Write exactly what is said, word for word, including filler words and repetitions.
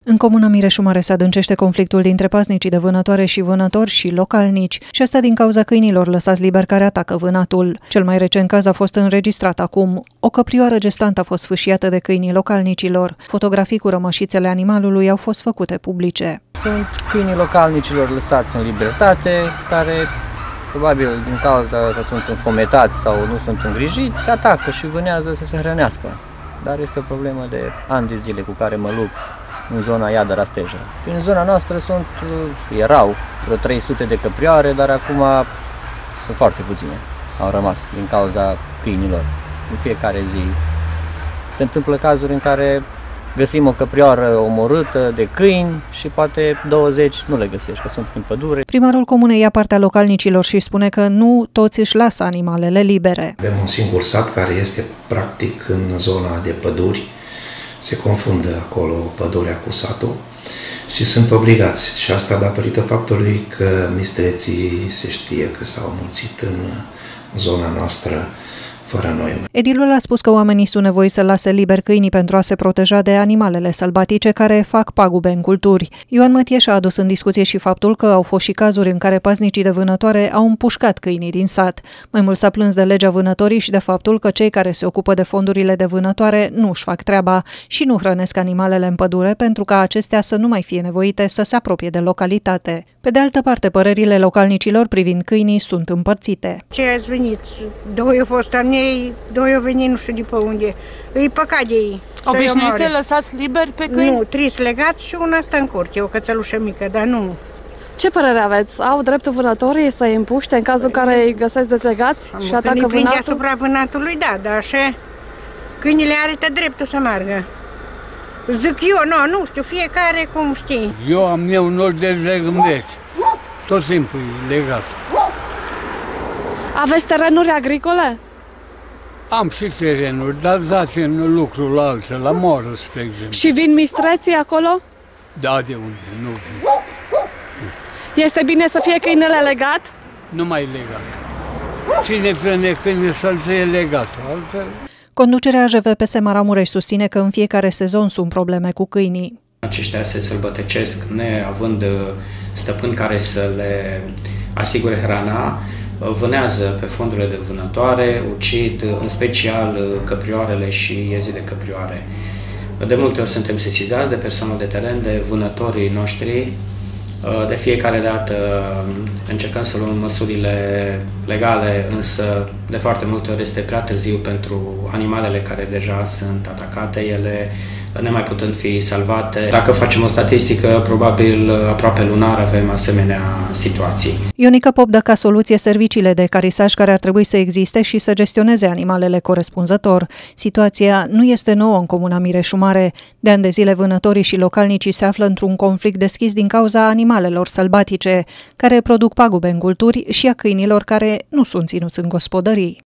În comuna Mireșu Mare se adâncește conflictul dintre paznicii de vânătoare și vânători și localnici, și asta din cauza câinilor lăsați liberi care atacă vânatul. Cel mai recent caz a fost înregistrat acum. O căprioară gestantă a fost sfâșiată de câinii localnicilor. Fotografii cu rămășițele animalului au fost făcute publice. Sunt câinii localnicilor lăsați în libertate, care probabil din cauza că sunt înfometați sau nu sunt îngrijiți, se atacă și vânează să se hrănească. Dar este o problemă de ani de zile cu care mă lupt în zona Iadăra-Steja. În zona noastră sunt, erau vreo trei sute de căprioare, dar acum sunt foarte puține. Au rămas din cauza câinilor. În fiecare zi se întâmplă cazuri în care găsim o căprioară omorâtă de câini și poate douăzeci nu le găsești, că sunt în pădure. Primarul comunei ia partea localnicilor și spune că nu toți își lasă animalele libere. Avem un singur sat care este practic în zona de păduri. Se confundă acolo pădurea cu satul și sunt obligați. Și asta datorită faptului că mistreții se știe că s-au mulțit în zona noastră fără noi. Edilul a spus că oamenii sunt nevoiți să lase liber câinii pentru a se proteja de animalele sălbatice care fac pagube în culturi. Ioan Mătieș a adus în discuție și faptul că au fost și cazuri în care paznicii de vânătoare au împușcat câinii din sat. Mai mult s-a plâns de legea vânătorii și de faptul că cei care se ocupă de fondurile de vânătoare nu își fac treaba și nu hrănesc animalele în pădure pentru ca acestea să nu mai fie nevoite să se apropie de localitate. Pe de altă parte, părerile localnicilor privind câinii sunt împărțite. Ce ați venit? Doi au fost a mei, doi au venit nu știu de pe unde. Îi păcat de ei. Obișnuiți să lăsați liberi pe câini? Nu, trei legați și una stă în curte, o cățelușă mică, dar nu. Ce părere aveți? Au dreptul vânătorii să îi împuște în cazul în care îi găsesc dezlegați și atacă vânatul? Prinde asupra vânatului, da, dar așa câinile are tot dreptul să meargă. Zic eu, nu, nu știu, fiecare cum știe. Eu am meu nor de legămbești, tot timpul e legat. Aveți terenuri agricole? Am și terenuri, dar dați în lucrul altul, la moră, spre exemplu. Și vin mistreții acolo? Da, de unde, nu vin. Este bine să fie câinele legat? Nu mai legat. Cine vine câine să-l fie legat, altfel... Conducerea A J V P S Maramureș susține că în fiecare sezon sunt probleme cu câinii. Aceștia se sălbătăcesc neavând stăpâni care să le asigure hrana, vânează pe fondurile de vânătoare, ucid în special căprioarele și iezii de căprioare. De multe ori suntem sesizați de personal de teren, de vânătorii noștri. De fiecare dată încercăm să luăm măsurile legale, însă de foarte multe ori este prea târziu pentru animalele care deja sunt atacate, ele nemai putând fi salvate. Dacă facem o statistică, probabil aproape lunar avem asemenea situații. Ionica Pop dă ca soluție serviciile de carisaj care ar trebui să existe și să gestioneze animalele corespunzător. Situația nu este nouă în comuna Mireșu Mare. De ani de zile vânătorii și localnicii se află într-un conflict deschis din cauza animalelor sălbatice, care produc pagube în culturi, și a câinilor care nu sunt ținuți în gospodării.